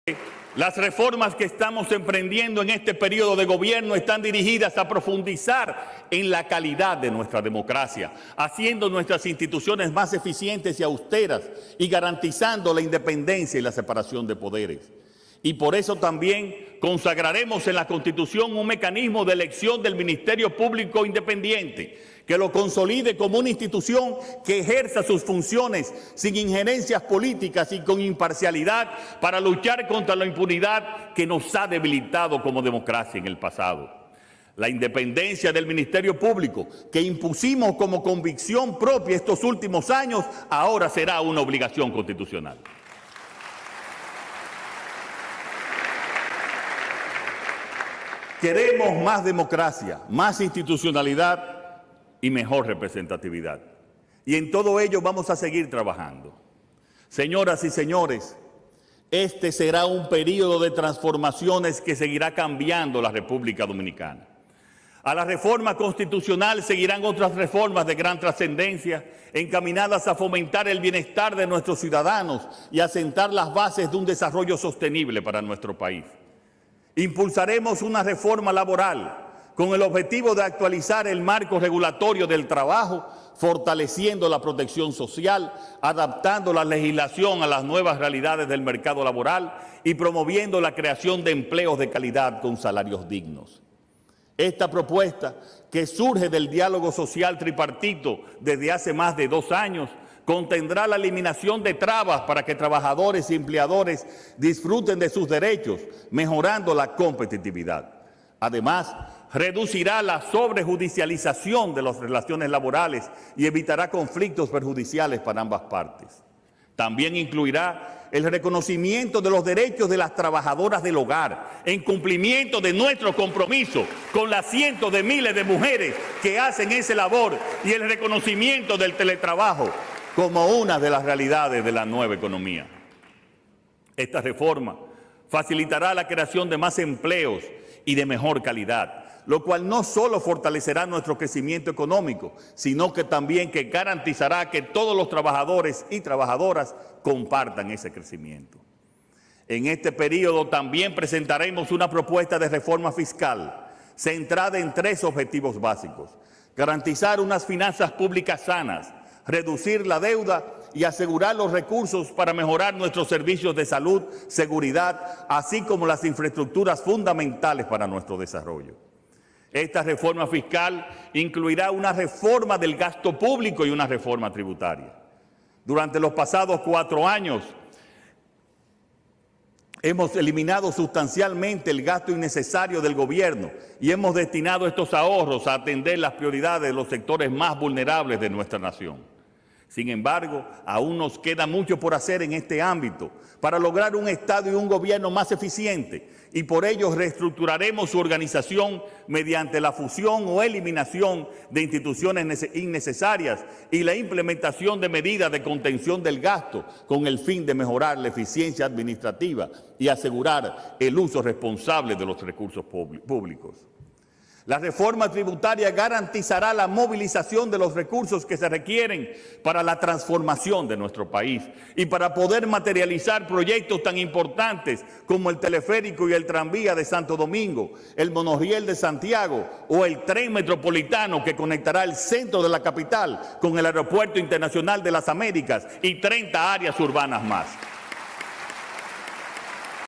Las reformas que estamos emprendiendo en este periodo de gobierno están dirigidas a profundizar en la calidad de nuestra democracia, haciendo nuestras instituciones más eficientes y austeras y garantizando la independencia y la separación de poderes. Y por eso también consagraremos en la Constitución un mecanismo de elección del Ministerio Público Independiente que lo consolide como una institución que ejerza sus funciones sin injerencias políticas y con imparcialidad para luchar contra la impunidad que nos ha debilitado como democracia en el pasado. La independencia del Ministerio Público, que impusimos como convicción propia estos últimos años, ahora será una obligación constitucional. Queremos más democracia, más institucionalidad y mejor representatividad. Y en todo ello vamos a seguir trabajando. Señoras y señores, este será un periodo de transformaciones que seguirá cambiando la República Dominicana. A la reforma constitucional seguirán otras reformas de gran trascendencia encaminadas a fomentar el bienestar de nuestros ciudadanos y a sentar las bases de un desarrollo sostenible para nuestro país. Impulsaremos una reforma laboral con el objetivo de actualizar el marco regulatorio del trabajo, fortaleciendo la protección social, adaptando la legislación a las nuevas realidades del mercado laboral y promoviendo la creación de empleos de calidad con salarios dignos. Esta propuesta, que surge del diálogo social tripartito desde hace más de 2 años, contendrá la eliminación de trabas para que trabajadores y empleadores disfruten de sus derechos, mejorando la competitividad. Además, reducirá la sobrejudicialización de las relaciones laborales y evitará conflictos perjudiciales para ambas partes. También incluirá el reconocimiento de los derechos de las trabajadoras del hogar, en cumplimiento de nuestro compromiso con las cientos de miles de mujeres que hacen esa labor y el reconocimiento del teletrabajo como una de las realidades de la nueva economía. Esta reforma facilitará la creación de más empleos y de mejor calidad, lo cual no solo fortalecerá nuestro crecimiento económico, sino que también garantizará que todos los trabajadores y trabajadoras compartan ese crecimiento. En este periodo también presentaremos una propuesta de reforma fiscal centrada en 3 objetivos básicos: garantizar unas finanzas públicas sanas, reducir la deuda y asegurar los recursos para mejorar nuestros servicios de salud, seguridad, así como las infraestructuras fundamentales para nuestro desarrollo. Esta reforma fiscal incluirá una reforma del gasto público y una reforma tributaria. Durante los pasados 4 años hemos eliminado sustancialmente el gasto innecesario del gobierno y hemos destinado estos ahorros a atender las prioridades de los sectores más vulnerables de nuestra nación. Sin embargo, aún nos queda mucho por hacer en este ámbito para lograr un Estado y un gobierno más eficiente, y por ello reestructuraremos su organización mediante la fusión o eliminación de instituciones innecesarias y la implementación de medidas de contención del gasto con el fin de mejorar la eficiencia administrativa y asegurar el uso responsable de los recursos públicos. La reforma tributaria garantizará la movilización de los recursos que se requieren para la transformación de nuestro país y para poder materializar proyectos tan importantes como el teleférico y el tranvía de Santo Domingo, el monorriel de Santiago o el tren metropolitano que conectará el centro de la capital con el Aeropuerto Internacional de las Américas y 30 áreas urbanas más.